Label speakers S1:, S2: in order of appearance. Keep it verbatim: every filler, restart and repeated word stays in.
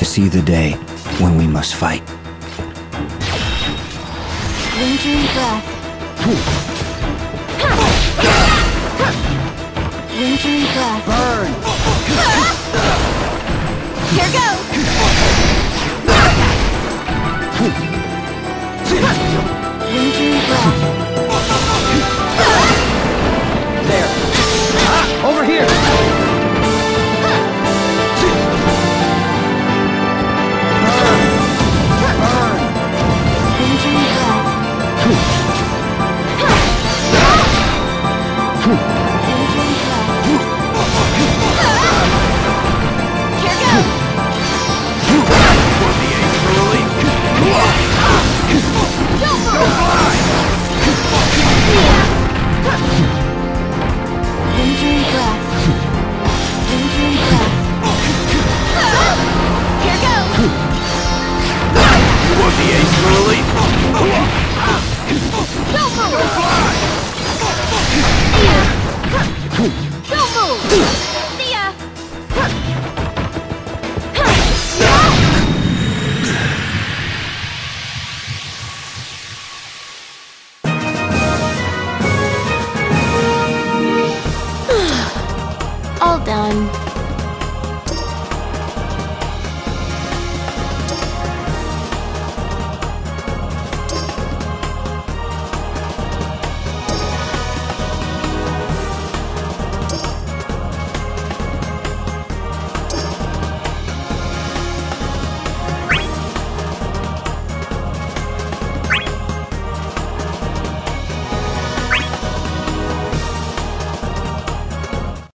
S1: see the day when we must fight.
S2: Wintering breath. Wintering breath.
S1: Burn!
S2: Here goes! Wintering breath.
S1: There! Ah, over here!
S2: Wintering breath. Wintering breath. Here goes! Don't move! Wintering breath. Wintering breath. Here goes!
S3: You want the ace early?
S2: Don't move! Don't move! See ya! All done.